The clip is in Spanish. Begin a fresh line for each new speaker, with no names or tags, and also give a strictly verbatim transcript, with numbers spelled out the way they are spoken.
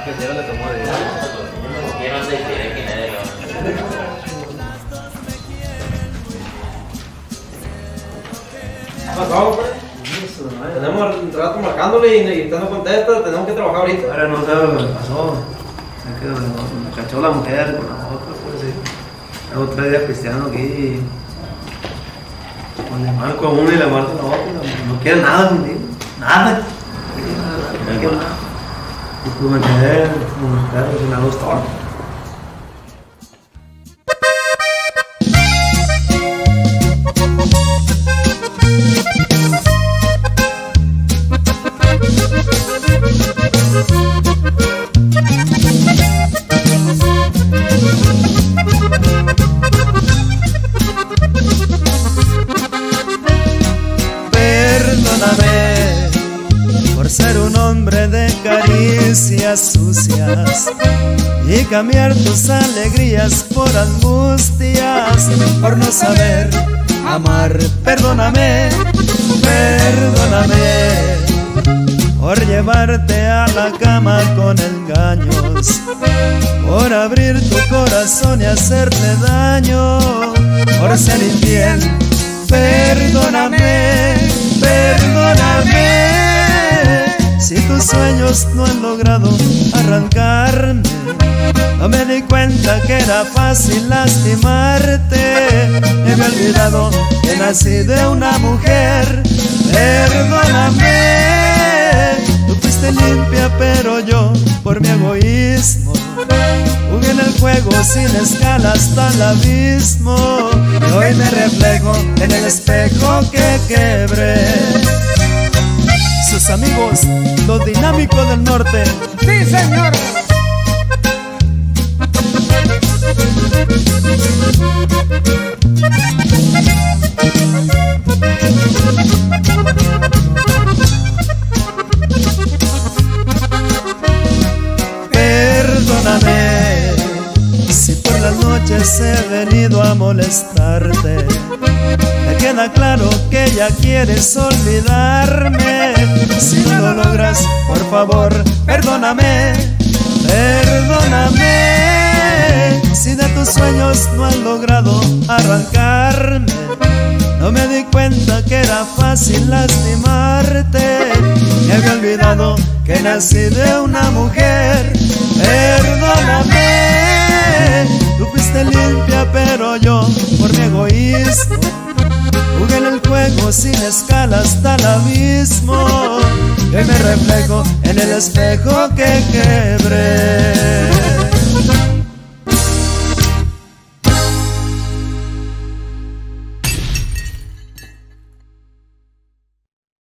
que Dios le tomó de
Yo no sé quién es quién es.
¿Qué pasó, pues? Tenemos un rato marcándole y, y usted no contesta, tenemos que trabajar ahorita.
Ahora no sabe lo que le pasó. Es que me cachó la mujer con la otra, pues sí. Hago tres días cristiano aquí y pues, le marco a uno y le marco a la otra. No, no quiere nada conmigo. Nada. No quiere nada. Y pues me quedé como un perro sin la luz torta.
Perdóname por ser un hombre de caricias sucias y cambiar tus alegrías por angustias, por no saber amar. Perdóname, perdóname por llevarte a la cama con engaños, por abrir tu corazón y hacerte daño, por ser infiel. Perdóname, perdóname si tus sueños no han logrado arrancarme. No me di cuenta que era fácil lastimarte. Me había olvidado que nací de una mujer. Perdóname, tú fuiste limpia pero yo por mi egoísmo jugué en el juego sin escala hasta el abismo. Y hoy me reflejo en el espejo que quebré. Sus amigos, los dinámicos del norte.
¡Sí, señor!
Perdóname si por las noches he venido a molestarte. Me queda claro que ya quieres olvidarme. Si no lo logras, por favor, perdóname. Perdóname si de tus sueños no has logrado arrancarme. No me di cuenta que era fácil lastimarte. Me había olvidado que nací de una mujer. Perdóname, tú fuiste limpia pero yo por mi egoísmo jugué en el juego sin escala hasta el abismo. Y hoy me reflejo en el espejo que quebré.